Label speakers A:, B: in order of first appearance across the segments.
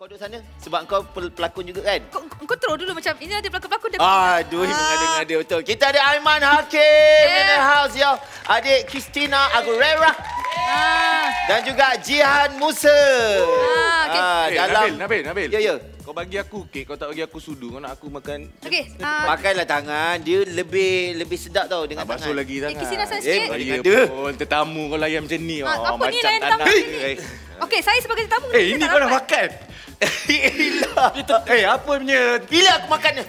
A: Kau duduk sana sebab kau pelakon juga kan?
B: Kau terus dulu macam ini ada pelakon-pelakon dia.
A: Aduh, mengada-ngada betul. Kita ada Aiman Hakim in the house, yo. Adik Christina Aguilera. Dan juga Jihan Musa.
C: Nabil.
A: Ya.
C: Kau bagi aku kek, kau tak bagi aku sudu. Kau nak aku makan.
B: Okey.
A: Pakailah tangan. Dia lebih sedap tau dengan tangan.
C: Basuh lagi tangan.
B: Christina sana sikit.
C: Ya pun, tetamu kau layan macam ni.
B: Apa ni
C: macam
B: layan tetamu ni? Okey, saya sebagai tetamu.
C: Ini kau dah makan. Apa punya?
A: Bila aku makannya?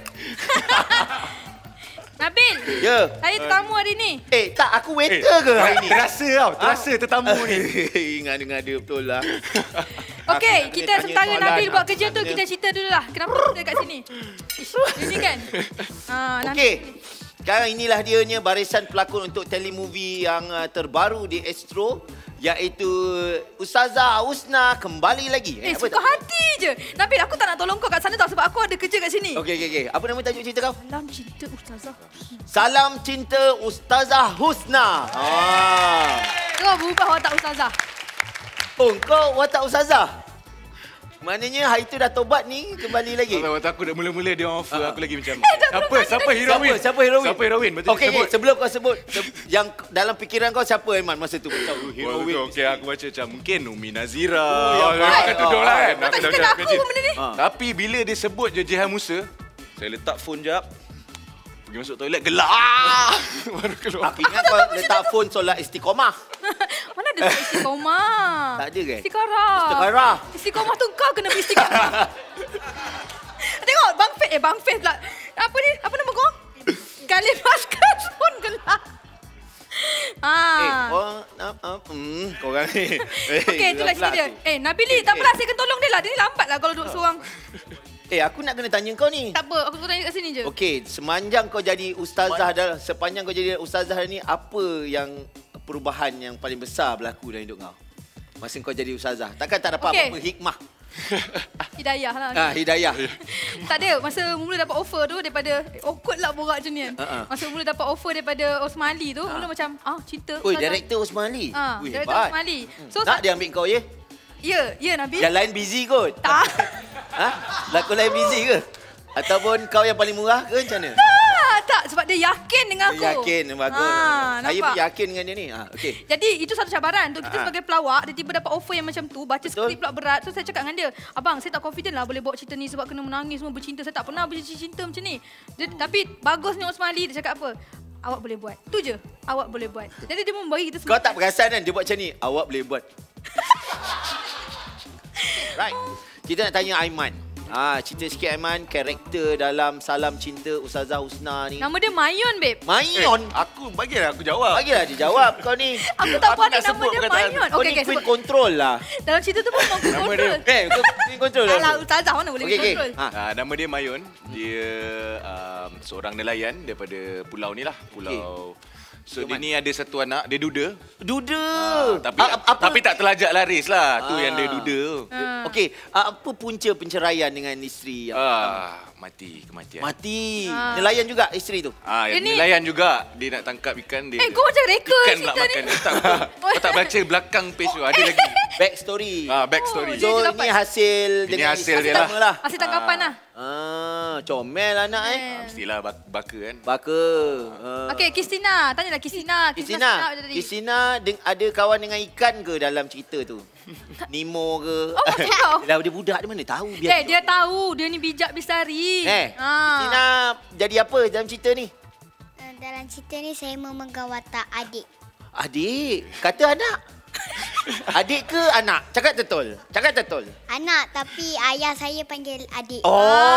B: Nabil.
A: Ya.
B: Saya tetamu hari ni.
A: Tak, aku waiter ke hari ni?
C: Terasa tau, terasa tetamu ni.
A: Ngada-ngada betul lah.
B: Okey, kita
A: tanya
B: sementara
A: soalan.
B: Nabil buat kerja tu, kita cerita dulu lah. Kenapa kita dekat sini? Ini kan?
A: Okey. Sekarang inilah dianya barisan pelakon untuk telemovie yang terbaru di Astro, iaitu Ustazah Husna kembali lagi.
B: Suka hati je. Nabil, aku tak nak tolong kau kat sana tau sebab aku ada kerja kat sini.
A: Okey. Apa nama tajuk cerita kau?
B: Salam cinta Ustazah.
A: Salam Cinta Ustazah Husna.
B: Kau berubah watak Ustazah.
A: Oh, kau watak Ustazah? Maknanya hari tu dah tobat ni kembali lagi.
C: Waktu aku dah mula-mula dia offer aku lagi macam.
A: Siapa heroin?
C: Siapa heroin? Betul.
A: Okey, sebelum kau sebut yang dalam fikiran kau siapa Aiman masa tu?
C: Heroin. Okey, aku baca macam mungkin Umi Nazira.
A: Kan
C: Duduk lah kan.
B: Kau tak cerita aku pun benda ni.
C: Tapi bila dia sebut je Jihan Musa, saya letak phone jap. Pergi masuk toilet gelak. Baru keluar.
A: Aku ingat kau letak phone solat istiqomah.
B: Mana ada istiqomah?
A: Tak ada ke?
B: Istiqarah. Istiqomah tu kau kena beristiqomah. Tengok Bang Fez pula. Apa ni? Apa nama kau? Galih Pascal pun gelak.
A: Korang ni.
B: Okey, itulah cerita dia. Nabili, tak apalah, saya akan tolong dia lah. Dia ni lambat lah kalau duduk seorang.
A: Aku nak kena tanya kau ni.
B: Tak apa, aku tanya kat sini je.
A: Okey, sepanjang kau jadi ustazah ni, apa yang perubahan yang paling besar berlaku dalam hidup kau? Masa kau jadi ustazah. Takkan tak dapat apa-apa hikmah?
B: Hidayah lah.
A: Hidayah.
B: Tak ada, masa mula dapat offer tu daripada awkward lah borak macam ni kan. Masa mula dapat offer daripada Osmali tu, mula macam cinta.
A: Oi, director Osmali.
B: Director Osmali.
A: Nak dia ambil kau ya?
B: Ya, Nabil.
A: Yang lain busy kot.
B: Tak.
A: Lakon lain busy ke? Ataupun kau yang paling murah ke macam mana?
B: Tak, sebab dia yakin dengan aku.
A: Yakin, bagus. Saya pun yakin dengan dia ni. Okey.
B: Jadi itu satu cabaran tu. Kita sebagai pelawak, dia tiba dapat offer yang macam tu, baca skrip pula berat. So saya cakap dengan dia, abang saya tak confident lah boleh bawa cerita ni sebab kena menangis semua bercinta. Saya tak pernah bercinta macam ni. Tapi bagusnya Osmali, dia cakap apa? Awak boleh buat. Tu je. Awak boleh buat. Jadi dia memberi kita
A: semua. Kau tak perasan kan dia buat macam ni? Awak boleh buat. Right. Kita nak tanya Aiman. Cerita sikit Aiman, karakter dalam Salam Cinta Ustazah Husna ni.
B: Nama dia Mayon, babe.
A: Mayon?
C: Bagilah aku jawab.
A: Bagilah dia jawab kau ni.
B: Aku tak puas nama dia Mayon.
A: Kau ni queen control lah.
B: Dalam cerita tu pun kau queen control.
A: Kau queen control lah.
B: Alah, Ustazah mana boleh queen control.
C: Nama dia Mayon. Dia seorang nelayan daripada pulau ni lah. Pulau... So dia ni ada satu anak, dia duda. Tapi tak terlajak laris lah. Tu yang dia duda.
A: Okey, apa punca penceraian dengan isteri?
C: Kematian.
A: Mati. Nelayan juga isteri tu?
C: Nelayan juga. Dia nak tangkap ikan dia.
B: Kau macam reka cerita ni.
C: Kau tak baca belakang page tu. Ada lagi.
A: Backstory.
C: Backstory.
A: So ini hasil
C: dengan hasil dia lah.
B: Hasil tangkapan lah.
A: Comel anak
C: Mestilah baka kan.
A: Baka.
B: Okey, Christina. Tanyalah Christina.
A: Christina ada kawan dengan ikan ke dalam cerita tu? Nemo ke? Dia budak dia mana tahu biar.
B: Dia tahu. Dia ni bijak bestari.
A: Christina jadi apa dalam cerita ni?
D: Dalam cerita ni saya memegang watak adik.
A: Adik? Kata anak. Adik ke anak? Cakap betul.
D: Anak, tapi ayah saya panggil adik.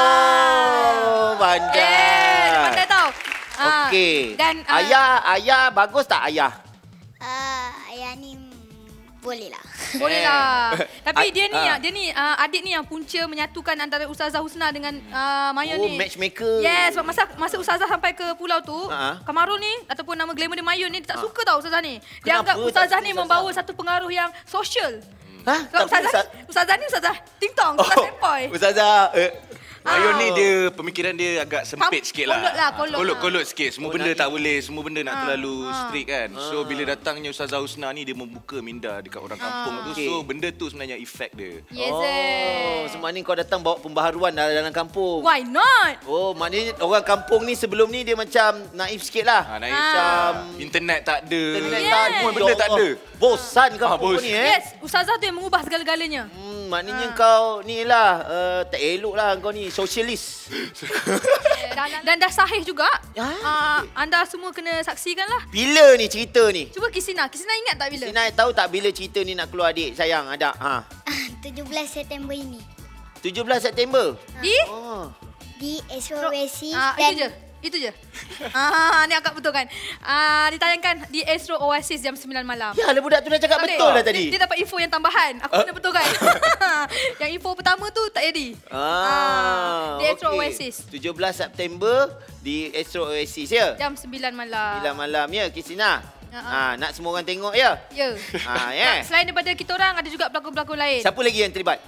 A: Pandai.
B: Pandai tau.
A: Okey. Dan ayah bagus tak ayah?
D: Ayah ni boleh lah.
B: Boleh lah. Tapi dia ni adik ni yang punca menyatukan antara Ustazah Husna dengan Mayon ni.
A: Matchmaker.
B: Yes, sebab masa Ustazah sampai ke pulau tu, Kamarul ni ataupun nama glamour dia Mayon ni, dia tak suka tau Ustazah ni. Dia anggap Ustazah ni membawa satu pengaruh yang sosial. Ustazah ni Ustazah Ting Tong, Ustazah Sempoy.
A: Ustazah
C: Ayon ni dia pemikiran dia agak sempit sikit lah.
B: Kolot lah, kolot.
C: Kolot sikit. Semua benda tak boleh, semua benda nak terlalu strict kan. So bila datangnya Ustazah Husna ni dia membuka minda dekat orang kampung tu. So benda tu sebenarnya efek dia.
B: Yes,
A: Semua ni kau datang bawa pembaharuan dalam kampung.
B: Why not?
A: Oh, maknanya orang kampung ni sebelum ni dia macam naif sikit lah.
C: Naif macam internet tak ada.
A: Internet
B: Yes.
A: tak ada.
C: Semua benda tak ada.
A: Bosan kampung
C: bos.
A: ni
B: Yes, Ustazah tu yang mengubah segala-galanya.
A: Maknanya kau ni lah, tak elok lah kau ni, sosialis.
B: Dan dah sahih juga.
A: Ah,
B: Anda semua kena saksikan lah.
A: Bila ni cerita ni?
B: Cuba Kisina ingat tak bila?
A: Sina tahu tak bila cerita ni nak keluar adik sayang ada?
D: 17 September ini.
A: 17 September.
B: Di?
A: Oh.
D: Di Astro Oasis
B: Itu je. Ni akak betul kan. Ditayangkan di Astro Oasis jam 9 malam.
A: Ya, lah budak tu dah cakap betul lah tadi.
B: Dia dapat info yang tambahan. Aku kena betulkan. Yang info pertama tu tak jadi. Di Astro Oasis.
A: 17 September di Astro Oasis ya.
B: Jam 9 malam.
A: 9 malam ya Kisina. Nak semua orang tengok ya.
B: Ya. Selain daripada kita orang ada juga pelakon-pelakon lain.
A: Siapa lagi yang terlibat?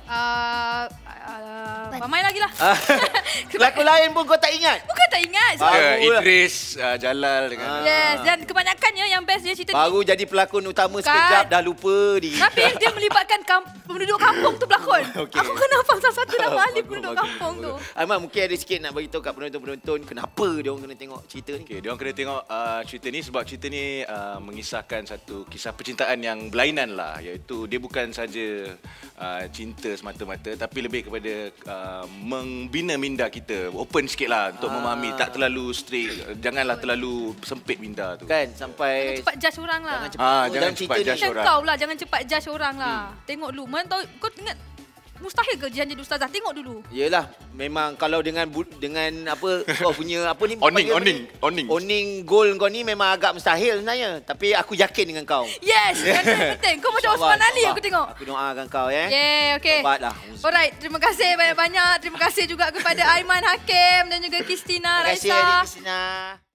B: Ramai lagi lah.
A: Pelakon lain pun kau tak ingat?
B: Bukan tak ingat.
C: Idris, Jalal dengan
B: Yes, dan kebanyakannya yang best dia cerita
A: baru jadi pelakon utama sekejap dah lupa ni.
B: Tapi dia melibatkan penduduk kampung tu pelakon.
A: Okey.
B: Aku kena hafal satu nama ahli penduduk kampung tu.
A: Aiman mungkin ada sikit nak beritahu kat penonton-penonton kenapa dia orang kena tengok cerita ni.
C: Okay, dia orang kena tengok cerita ni sebab cerita ni mengisahkan satu kisah percintaan yang berlainan lah, iaitu dia bukan saja cinta semata-mata tapi lebih kepada membina minda kita, open sikit lah untuk memahami, tak terlalu strict, janganlah terlalu sempit minda tu.
A: Kan sampai
B: Cepat judge orang lah.
C: jangan cepat judge
B: Macam
C: orang.
B: kau lah, jangan cepat judge orang lah. Tengok dulu. Mana tahu kau ingat mustahil ke Jihan jadi ustazah? Tengok dulu.
A: Yelah, memang kalau dengan apa kau punya apa ni Owning goal kau ni memang agak mustahil sebenarnya. Tapi aku yakin dengan kau.
B: Yes, yang penting. Kau macam Osman Ali aku tengok.
A: Aku doakan kau
B: Okay.
A: Tobatlah.
B: Alright, terima kasih banyak-banyak. Terima kasih juga kepada Aiman Hakim dan juga Kristina
A: Terima kasih
B: Raisa.
A: Kristina.